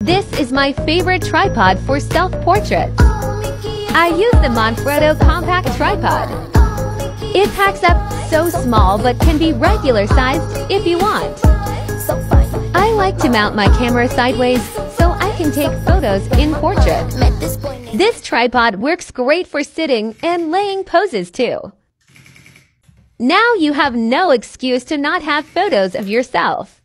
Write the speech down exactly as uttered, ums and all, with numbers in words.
This is my favorite tripod for self-portrait. I use the Manfrotto compact tripod. It packs up so small but can be regular sized if you want. I like to mount my camera sideways so I can take photos in portrait. This tripod works great for sitting and laying poses too. Now you have no excuse to not have photos of yourself.